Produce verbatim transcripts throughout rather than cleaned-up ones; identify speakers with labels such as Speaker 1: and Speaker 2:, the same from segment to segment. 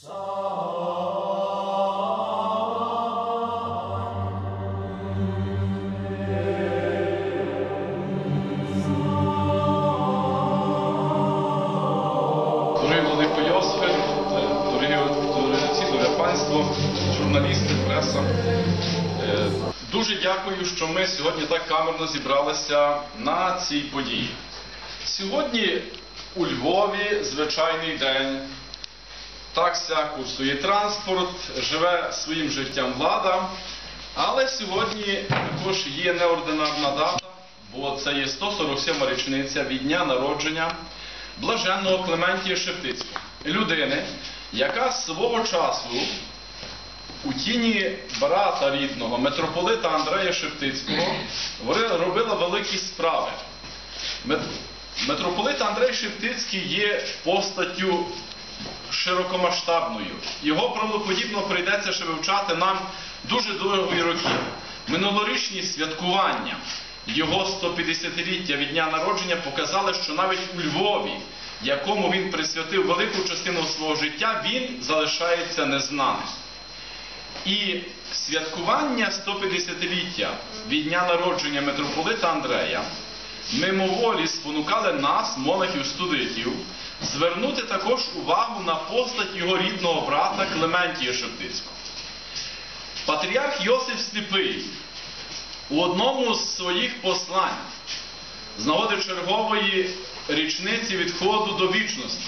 Speaker 1: Дорогий Владико Йосифе, дорогі отці, дороге панство, журналісти, преса. Дуже дякую, що ми сьогодні так камерно зібралися на цій події. Сьогодні у Львові звичайний день. Так ся курсує транспорт, живе своїм життям влада. Але сьогодні також є неординарна дата, бо це є сто сорок сьома річниця від дня народження блаженного Клементія Шептицького. Людини, яка свого часу у тіні брата рідного, митрополита Андрея Шептицького, робила великі справи. Митрополит Андрей Шептицький є постаттю широкомасштабною. Його правдоподібно прийдеться ще вивчати нам дуже довгі роки. Минулорічні святкування його сто п'ятдесятиліття від дня народження показали, що навіть у Львові, якому він присвятив велику частину свого життя, він залишається незнаним. І святкування сто п'ятдесятиліття від дня народження митрополита Андрея мимоволі спонукали нас, монахів-студитів, звернути також увагу на постать його рідного брата Клементія Шептицького. Патріарх Йосиф Сліпий у одному з своїх послань з нагоди чергової річниці відходу до вічності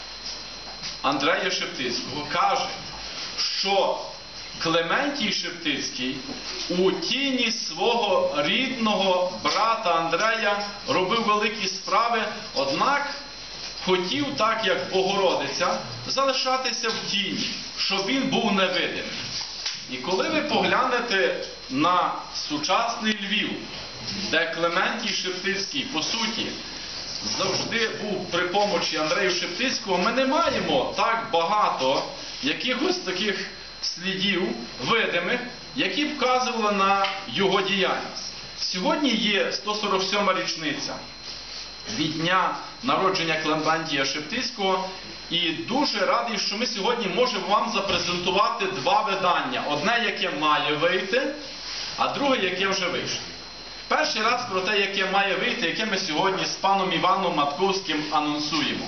Speaker 1: Андрея Шептицького каже, що Клементій Шептицький у тіні свого рідного брата Андрея робив великі справи, однак хотів, так як Богородиця, залишатися в тіні, щоб він був невидимий. І коли ви поглянете на сучасний Львів, де Клементій Шептицький, по суті, завжди був при помочі Андрею Шептицького, ми не маємо так багато якихось таких слідів видимих, які б вказували на його діяльність. Сьогодні є сто сорок сьома річниця від дня народження Клементія Шептицького, і дуже радий, що ми сьогодні можемо вам запрезентувати два видання. Одне, яке має вийти, а друге, яке вже вийшло. Перший раз про те, яке має вийти, яке ми сьогодні з паном Іваном Матковським анонсуємо.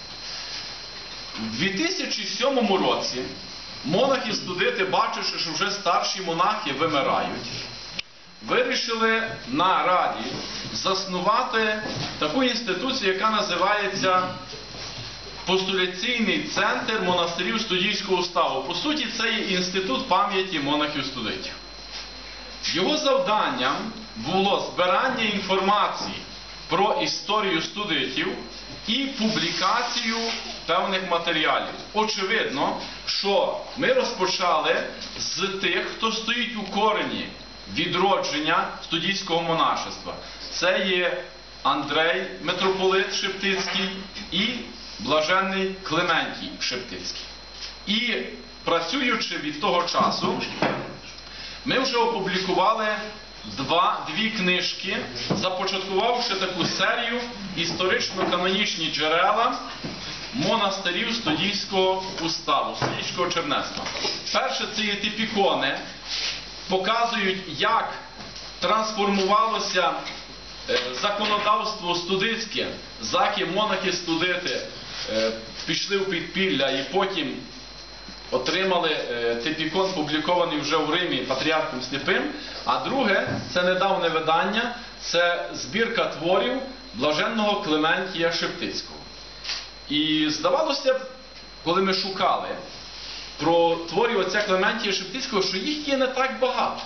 Speaker 1: У дві тисячі сьомому році монахи-студити, бачивши, що вже старші монахи вимирають, вирішили на раді заснувати таку інституцію, яка називається Постуляційний центр монастирів студійського уставу. По суті, це є інститут пам'яті монахів-студитів. Його завданням було збирання інформації про історію студитів і публікацію певних матеріалів. Очевидно, що ми розпочали з тих, хто стоїть у корені відродження студійського монашества. Це є Андрей, митрополит Шептицький, і блаженний Клементій Шептицький. І працюючи від того часу, ми вже опублікували два, дві книжки, започаткувавши таку серію історично-канонічні джерела монастирів студійського уставу, студійського чернецтва. Перше, це є типікони, показують, як трансформувалося законодавство студицьке, заки монахи-студити пішли в підпілля і потім отримали типікон, публікований вже в Римі патріархом Сліпим. А друге, це недавнє видання, це збірка творів блаженного Клементія Шептицького. І здавалося б, коли ми шукали про творів отця Клементія Шептицького, що їх є не так багато.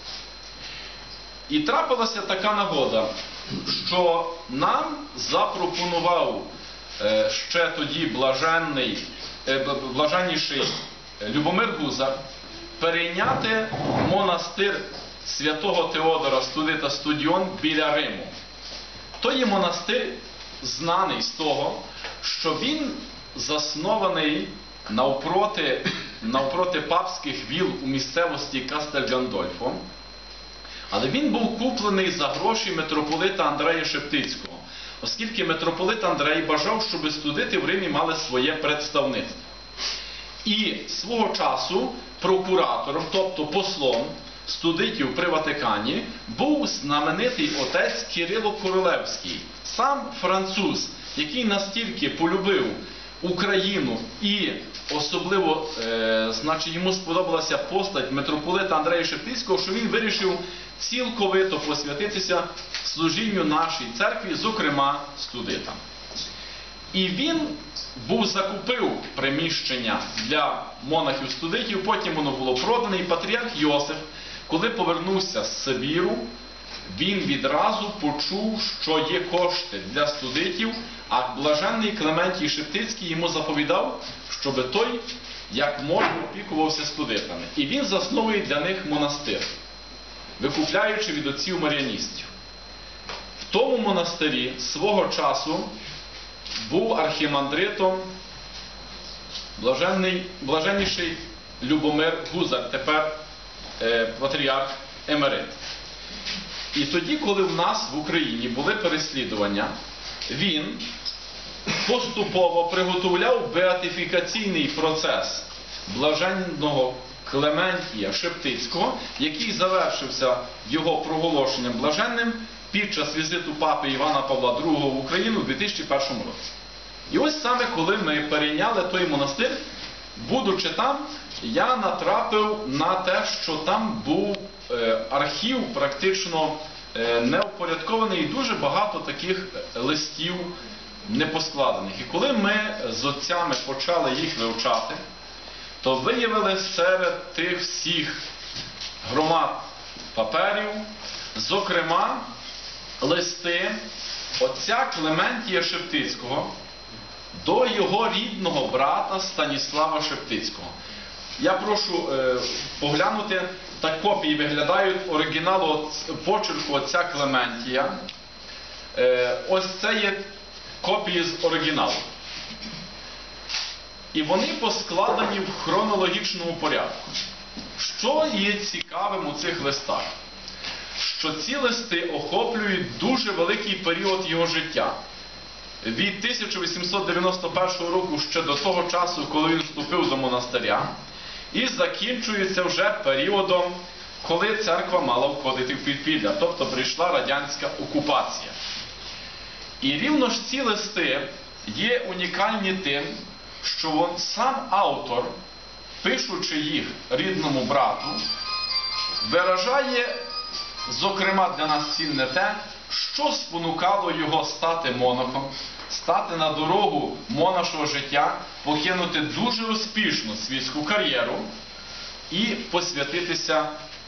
Speaker 1: І трапилася така нагода, що нам запропонував е, ще тоді блаженний, е, блаженніший Любомир Гузар перейняти монастир святого Теодора Студита Студіон біля Риму. То є монастир знаний з того, що він заснований навпроти, навпроти папських віл у місцевості Кастель Гандольфо, але він був куплений за гроші митрополита Андрея Шептицького, оскільки митрополит Андрей бажав, щоб студити в Римі мали своє представництво. І свого часу прокуратором, тобто послом студитів при Ватикані, був знаменитий отець Кирило Королевський, сам француз, який настільки полюбив Україну і особливо, е, значить, йому сподобалася постать митрополита Андрея Шептицького, що він вирішив цілковито посвятитися служінню нашій церкві, зокрема студитам. І він був закупив приміщення для монахів-студитів, потім воно було продане, і патріарх Йосиф, коли повернувся з Сибіру, він відразу почув, що є кошти для студитів, а блаженний Клементій Шептицький йому заповідав, щоб той як можна опікувався студитами. І він засновує для них монастир, викупляючи від отців маріаністів. В тому монастирі свого часу був архімандритом блаженний, блаженніший Любомир Гузар, тепер е, патріарх емерит. І тоді, коли в нас в Україні були переслідування, він поступово приготовляв беатифікаційний процес блаженного Клементія Шептицького, який завершився його проголошенням блаженним під час візиту папи Івана Павла другого в Україну у дві тисячі першому році. І ось саме коли ми перейняли той монастир, будучи там, я натрапив на те, що там був е, архів практично е, неупорядкований і дуже багато таких листів непоскладених. І коли ми з отцями почали їх вивчати, то виявили серед тих всіх громад паперів, зокрема, листи отця Клементія Шептицького до його рідного брата Станіслава Шептицького. Я прошу е, поглянути, так копії виглядають оригіналу почерку отця Клементія. Е, ось це є копії з оригіналу. І вони поскладені в хронологічному порядку. Що є цікавим у цих листах? Що ці листи охоплюють дуже великий період його життя. Від тисяча вісімсот дев'яносто першого року ще до того часу, коли він вступив до монастиря, і закінчується вже періодом, коли церква мала входити в підпілля, тобто прийшла радянська окупація. І рівно ж ці листи є унікальні тим, що він, сам автор, пишучи їх рідному брату, виражає, зокрема для нас цінне те, що спонукало його стати монахом, стати на дорогу монашого життя, покинути дуже успішну світську кар'єру і посвятитися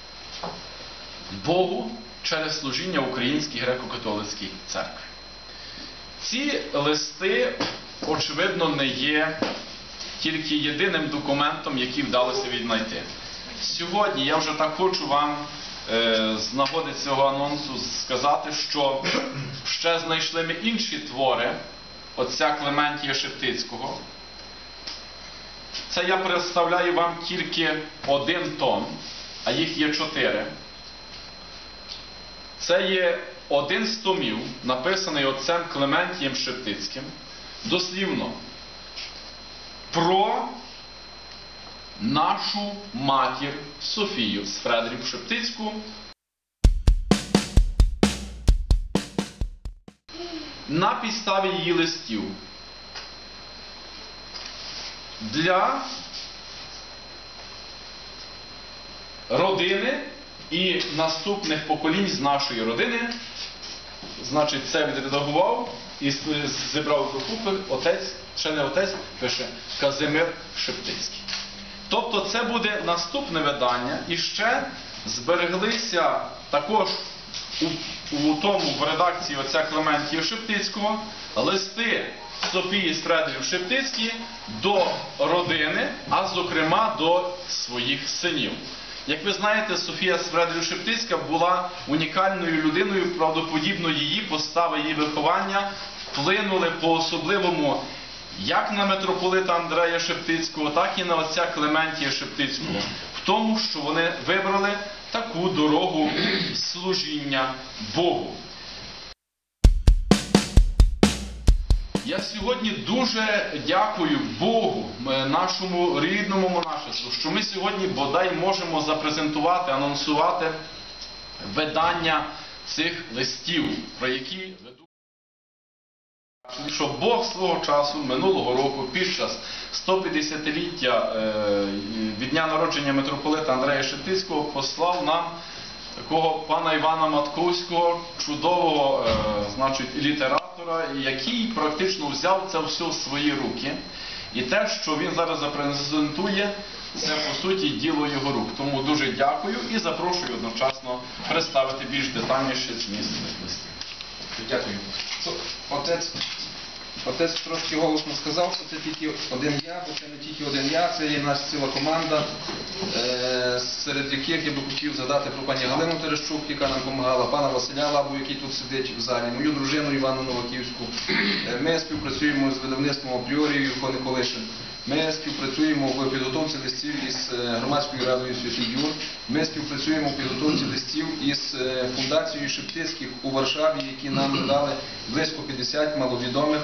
Speaker 1: Богу через служіння Українській греко-католицькій церкві. Ці листи, очевидно, не є тільки єдиним документом, який вдалося віднайти. Сьогодні я вже так хочу вам е, з нагоди цього анонсу сказати, що ще знайшли ми інші твори отця Клементія Шептицького. Це я представляю вам тільки один том, а їх є чотири. Це є один з томів, написаний отцем Клементієм Шептицьким, дослівно про нашу матір Софію з Фредерів Шептицьку. На підставі її листів для родини і наступних поколінь з нашої родини. Значить, це відредагував і зібрав докупи отець, ще не отець, пише Казимир Шептицький. Тобто це буде наступне видання, і ще збереглися також у, у тому в редакції отця Клементія Шептицького листи Софії з Фредерів Шептицьких до родини, а зокрема до своїх синів. Як ви знаєте, Софія з Фредерів Шептицька була унікальною людиною, правдоподібно її постава, її виховання вплинули по-особливому як на митрополита Андрея Шептицького, так і на отця Клементія Шептицького, в тому, що вони вибрали таку дорогу служіння Богу. Я сьогодні дуже дякую Богу, нашому рідному монашеству, що ми сьогодні бодай можемо запрезентувати, анонсувати видання цих листів, про які ведуть. Що Бог свого часу, минулого року, під час сто п'ятдесятиліття від дня народження митрополита Андрея Шептицького послав нам такого пана Івана Матковського, чудового значить, літератора, який практично взяв це все в свої руки. І те, що він зараз запрезентує, це по суті діло його рук. Тому дуже дякую і запрошую одночасно представити більш детальніше зміст цих листів.
Speaker 2: Дякую. Отець, отець трошки голосно сказав, що це тільки один я, бо це не тільки один я, це є наша ціла команда, е серед яких я би хотів згадати про пані Галину Терещук, яка нам допомагала, пана Василя Лабу, який тут сидить в залі, мою дружину Іванну Новаківську. Е ми співпрацюємо з видавництвом Апріорі Юрко Николишин. Ми співпрацюємо в підготовці листів із Громадською радою Святий Юр. Ми співпрацюємо в підготовці листів із фундацією Шептицьких у Варшаві, які нам дали близько п'ятдесят маловідомих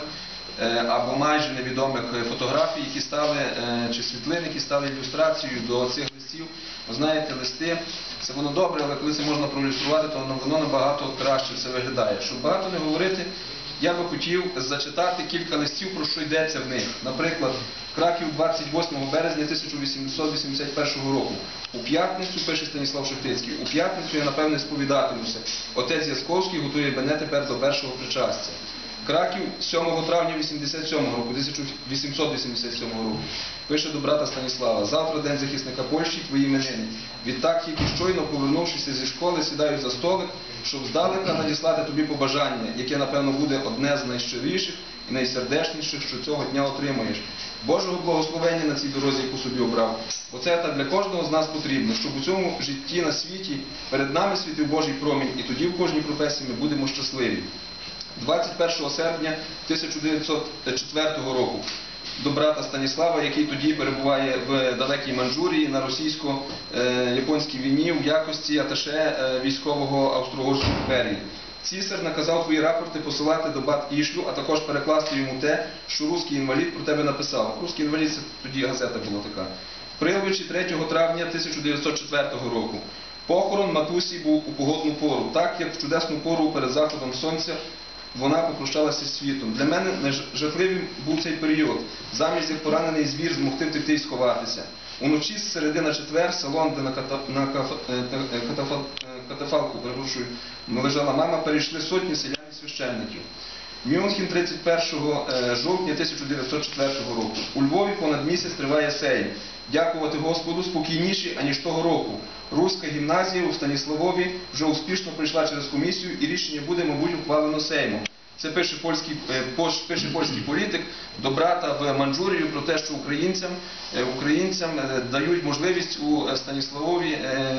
Speaker 2: або майже невідомих фотографій, які стали, чи світлин, які стали ілюстрацією до цих листів. Ви знаєте, листи, це воно добре, але коли це можна проілюструвати, то воно набагато краще все виглядає. Щоб багато не говорити, я би хотів зачитати кілька листів, про що йдеться в них. Наприклад, Краків двадцять восьмого березня тисяча вісімсот вісімдесят першого року. У п'ятницю, пише Станіслав Шептицький, у п'ятницю я, напевне, сповідатимуся. Отець Ясковський готує мене тепер до першого причастя. Краків сьомого травня вісімдесят сьомого року, тисяча вісімсот вісімдесят сьомого року. Пише до брата Станіслава: завтра день захисника Польщі, твої іменини. Відтак, тільки щойно повернувшися зі школи, сідаю за столик, щоб здалека надіслати тобі побажання, яке, напевно, буде одне з найщиріших і найсердечніших, що цього дня отримаєш. Божого благословення на цій дорозі, яку собі обрав. Бо це так для кожного з нас потрібно, щоб у цьому житті на світі перед нами світив Божий промінь, і тоді в кожній професії ми будемо щасливі. двадцять першого серпня тисяча дев'ятсот четвертого року до брата Станіслава, який тоді перебуває в далекій Манчжурії на російсько-японській війні в якості аташе військового Австро-Угорської імперії. Цісар наказав твої рапорти посилати до бат Ішлю, а також перекласти йому те, що русський інвалід про тебе написав. Русський інвалід — це тоді газета була така. В Приловичі третього травня тисяча дев'ятсот четвертого року. Похорон матусі був у погодну пору, так як в чудесну пору перед заходом сонця вона попрощалася з світом. Для мене жахливим був цей період. Замість, як поранений звір, змогти втекти й сховатися. Уночі з середи на четвер, салон, де на, ката... на каф... катафа... катафалку перепрошую, лежала мама, перейшли сотні селян і священників. Мюнхен тридцять першого жовтня тисяча дев'ятсот четвертого року. У Львові понад місяць триває сейм. Дякувати Господу, спокійніші, аніж того року. Руська гімназія у Станіславові вже успішно пройшла через комісію, і рішення буде, мабуть, ухвалено Сеймом. Це пише польський, пише польський політик до брата в Манчжурію про те, що українцям, українцям дають можливість у Станіславові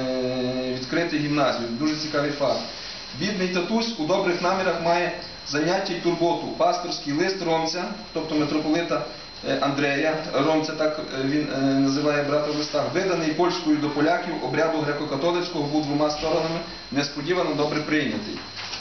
Speaker 2: відкрити гімназію. Дуже цікавий факт. Бідний татусь у добрих намірах має заняття й турботу. Пасторський лист Ромця, тобто митрополита Андрея, Ромця, так він називає брата в листах, виданий польською до поляків обряду греко-католицького, був двома сторонами несподівано добре прийнятий.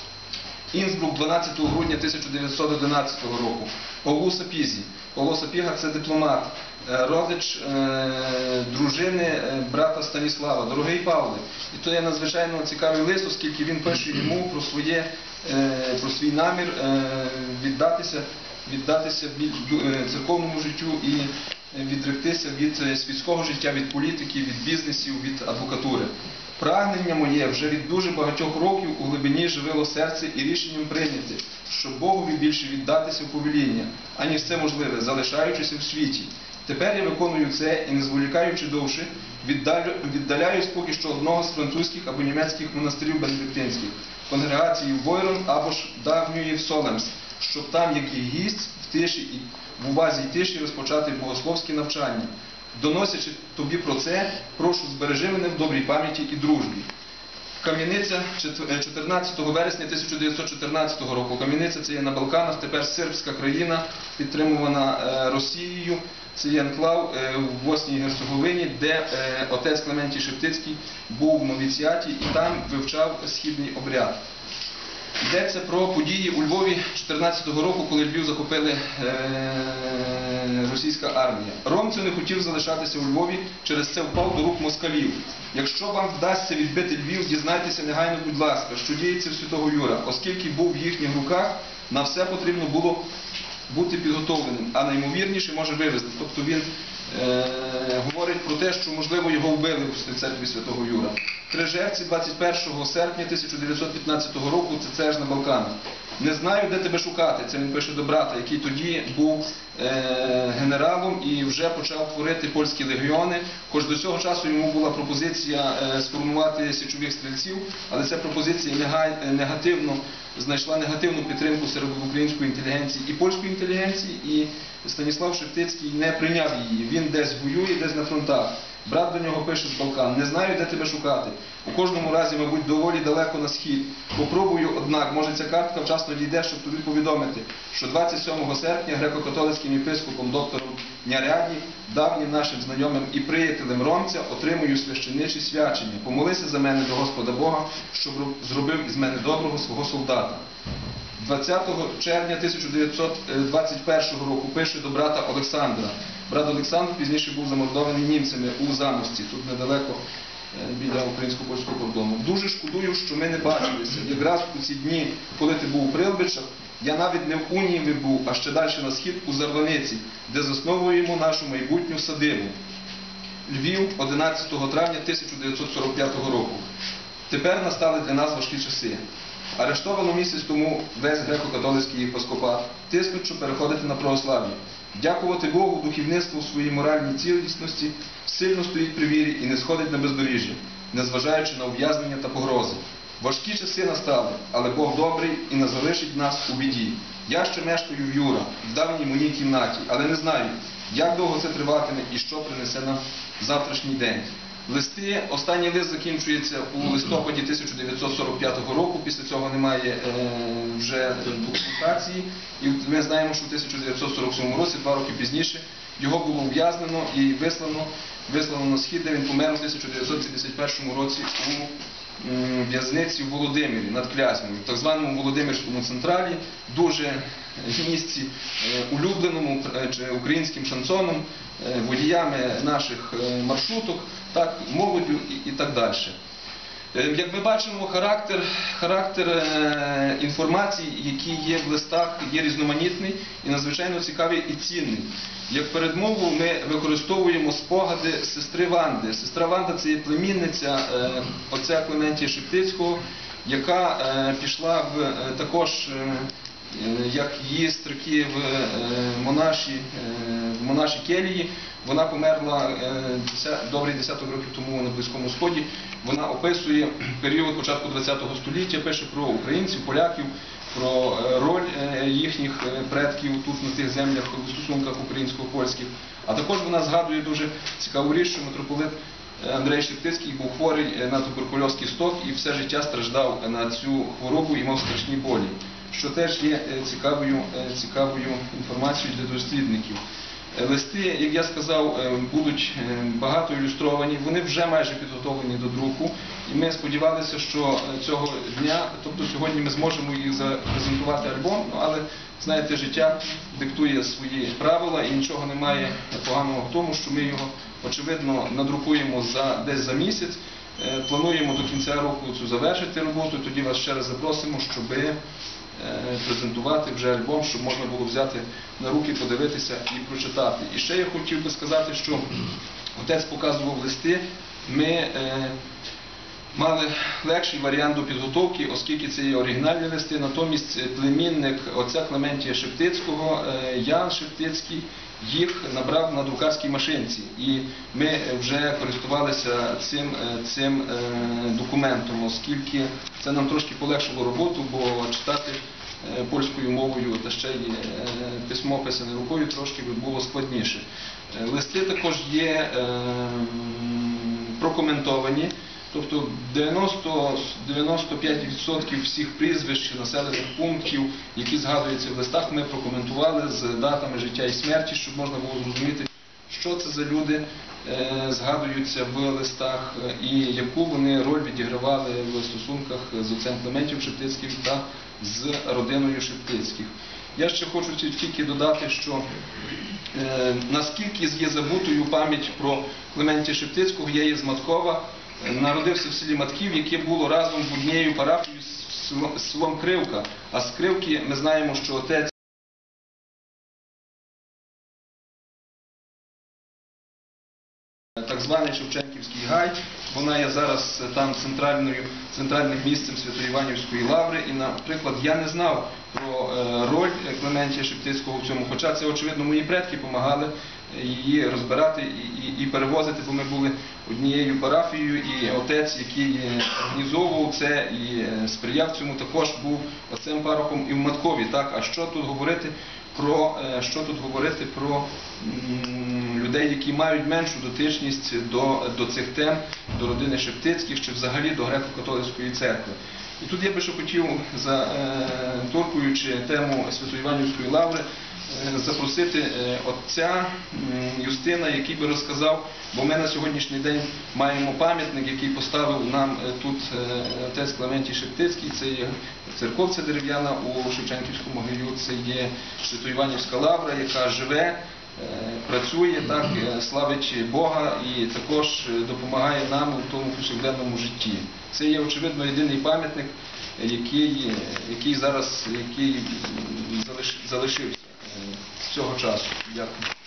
Speaker 2: Інсбрук, дванадцятого грудня тисяча дев'ятсот одинадцятого року. Павлу Сапізі. Павло Сапіга – це дипломат, родич е, дружини брата Станіслава. Дорогий Павле, і то є надзвичайно цікавий лист, оскільки він пише йому про, своє, е, про свій намір е, віддатися, віддатися церковному життю і відректися від світського життя, від політики, від бізнесів, від адвокатури. Прагнення моє вже від дуже багатьох років у глибині живило серце і рішенням прийняти, щоб Богові більше віддатися в повеління, аніж це можливе, залишаючися в світі. Тепер я виконую це і, не зволікаючи довше, віддалю, віддаляюсь поки що одного з французьких або німецьких монастирів бенедиктинських, конгрегації в Бойрон або ж давньої в Солемс, щоб там, як і гість, в тиші і в увазі й тиші розпочати богословське навчання. Доносячи тобі про це, прошу, збережи мене в добрій пам'яті і дружбі. Кам'яниця, чотирнадцятого вересня тисяча дев'ятсот чотирнадцятого року. Кам'яниця — це є на Балканах, тепер сербська країна, підтримувана Росією. Це є анклав в Боснії і Герцеговині, де отець Клементій Шептицький був в новіціаті і там вивчав східний обряд. Йдеться про події у Львові чотирнадцятого року, коли Львів захопили е, російська армія. Ромцев не хотів залишатися у Львові, через це впав до рук москалів. Якщо вам вдасться відбити Львів, дізнайтеся негайно, будь ласка, що діється в Святого Юра, оскільки був в їхніх руках, на все потрібно було бути підготовленим, а наймовірніше може вивезти. Тобто він е, говорить про те, що можливо його вбили в церкві Святого Юра. Три жерці двадцять першого серпня тисяча дев'ятсот п'ятнадцятого року, це теж на Балканах. Не знаю, де тебе шукати, це він пише до брата, який тоді був е, генералом і вже почав творити польські легіони. Хоч до цього часу йому була пропозиція е, сформувати січових стрільців, але ця пропозиція негай, негативно, знайшла негативну підтримку серед української інтелігенції і польської інтелігенції, і Станіслав Шептицький не прийняв її. Він десь воює, десь на фронтах. Брат до нього пише з Балкан: не знаю, де тебе шукати. У кожному разі, мабуть, доволі далеко на схід. Попробую, однак, може ця картка вчасно дійде, щоб тобі повідомити, що двадцять сьомого серпня греко-католицьким єпископом доктором Няряді, давнім нашим знайомим і приятелем Ромця, отримую священичі свячення. Помолися за мене до Господа Бога, щоб зробив із мене доброго свого солдата. двадцятого червня тисяча дев'ятсот двадцять першого року пише до брата Олександра. Брат Олександр пізніше був замордований німцями у Замості, тут недалеко біля українсько-польського кордону. Дуже шкодую, що ми не бачилися. Якраз у ці дні, коли ти був у Прилбичах, я навіть не в Унієві був, а ще далі на схід у Зарваниці, де засновуємо нашу майбутню садибу. Львів, одинадцятого травня тисяча дев'ятсот сорок п'ятого року. Тепер настали для нас важкі часи. Арештовано місяць тому весь греко-католицький єпископат. Тиснуть, що переходити на православ'я. Дякувати Богу, духовництво в своїй моральній цілісності сильно стоїть при вірі і не сходить на бездоріжжя, незважаючи на ув'язнення та погрози. Важкі часи настали, але Бог добрий і не залишить нас у біді. Я ще мешкаю в Юра, в давній моїй кімнаті, але не знаю, як довго це триватиме і що принесе нам завтрашній день. Листи, останній лист закінчується у листопаді тисяча дев'ятсот сорок п'ятого року, після цього немає е, вже документації. І ми знаємо, що в тисяча дев'ятсот сорок сьомому році, два роки пізніше, його було ув'язнено і вислано, вислано на схід, де він помер у тисяча дев'ятсот п'ятдесят першому році у в'язниці в Володимирі над Клязьмою, в так званому Володимирському централі, дуже в місці улюбленому українським шансоном, водіями наших маршруток, так, молоддю і, і так далі. Як ми бачимо, характер, характер е, інформації, який є в листах, є різноманітний і надзвичайно цікавий і цінний. Як передмову ми використовуємо спогади сестри Ванди. Сестра Ванда – це є племінниця е, отця Клементія Шептицького, яка е, пішла в, е, також, е, як її стрики в е, монаші, е, в монаші келії. Вона померла е, добрий десяток років тому на Близькому Сході. Вона описує період початку ХХ століття, пише про українців, поляків, про роль їхніх предків тут на тих землях у стосунках українсько-польських. А також вона згадує дуже цікаву річ, що митрополит Андрей Шептицький був хворий на туберкульоз кісток і все життя страждав на цю хворобу і мав страшні болі, що теж є цікавою, цікавою інформацією для дослідників. Листи, як я сказав, будуть багато ілюстровані, вони вже майже підготовлені до друку. І ми сподівалися, що цього дня, тобто сьогодні ми зможемо їх запрезентувати альбом, але, знаєте, життя диктує свої правила і нічого немає поганого в тому, що ми його, очевидно, надрукуємо за, десь за місяць. Плануємо до кінця року цю завершити роботу, тоді вас ще раз запросимо, щоби презентувати вже альбом, щоб можна було взяти на руки, подивитися і прочитати. І ще я хотів би сказати, що отець показував листи, ми е, мали легший варіант до підготовки, оскільки це є оригінальні листи, натомість племінник отця Клементія Шептицького, е, Ян Шептицький, їх набрав на друкарській машинці. І ми вже користувалися цим, цим е, документом, оскільки це нам трошки полегшило роботу, бо читати е, польською мовою та ще й е, письмо писане рукою трошки було складніше. Е, листи також є е, прокоментовані. Тобто дев'яносто п'ять відсотків всіх прізвищ населених пунктів, які згадуються в листах, ми прокоментували з датами життя і смерті, щоб можна було зрозуміти, що це за люди, е, згадуються в листах і яку вони роль відігравали в стосунках з отцем Клементієм Шептицьким та з родиною Шептицьких. Я ще хочу тільки додати, що е, наскільки є забутою пам'ять про Клементія Шептицького, я є з Маткова, народився в селі Матків, яке було разом в однією парафією з селом, з селом Кривка. А з Кривки ми знаємо, що отець так званий Шевченківський гай, вона є зараз там центральною, центральним місцем Свято-Іванівської лаври. І, наприклад, я не знав про е, роль Клементія Шептицького в цьому, хоча це, очевидно, мої предки допомагали її розбирати і, і, і перевозити, бо ми були однією парафією, і отець, який організовував це і сприяв цьому, також був отцем парохом і в Маткові. Так? А що тут говорити про, що тут говорити про м, людей, які мають меншу дотичність до, до цих тем, до родини Шептицьких чи взагалі до греко-католицької церкви. І тут я би ще хотів, заторкуючи тему Свято-Іванівської лаври, запросити отця Юстина, який би розказав, бо ми на сьогоднішній день маємо пам'ятник, який поставив нам тут отець Клементій Шептицький. Це є церковця дерев'яна у Шевченківському гаю, це є Свято-Іванівська лавра, яка живе, працює, так, славить Бога і також допомагає нам у тому повсякденному житті. Це є, очевидно, єдиний пам'ятник, який, який зараз який залишився з цього часу. Дякую.